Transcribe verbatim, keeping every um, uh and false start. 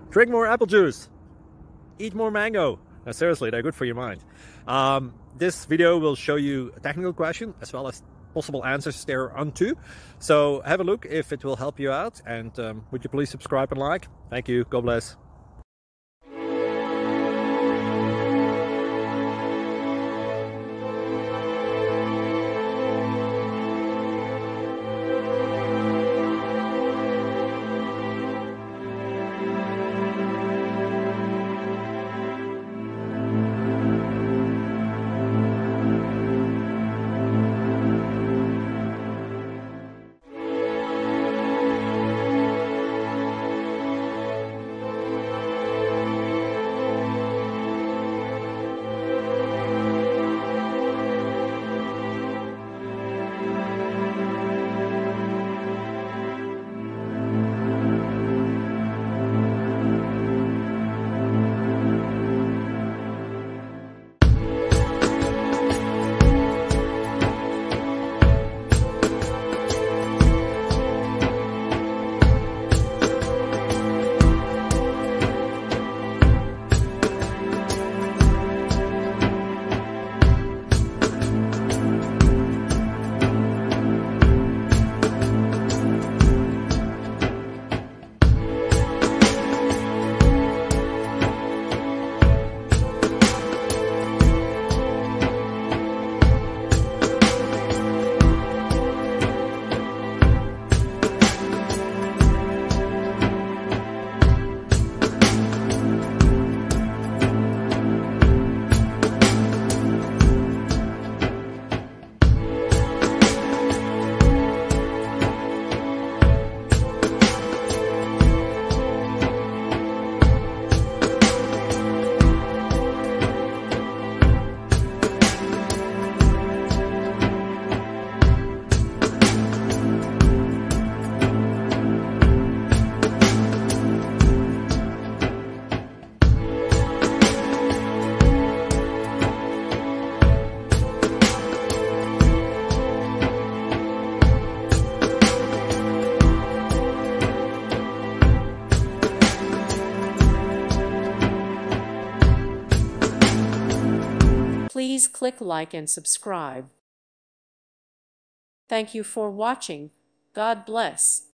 Drink more apple juice. Eat more mango. No, seriously, they're good for your mind. Um, this video will show you a technical question as well as possible answers thereunto. So have a look if it will help you out, and um, would you please subscribe and like? Thank you. God bless. Please click like and subscribe. Thank you for watching. God bless.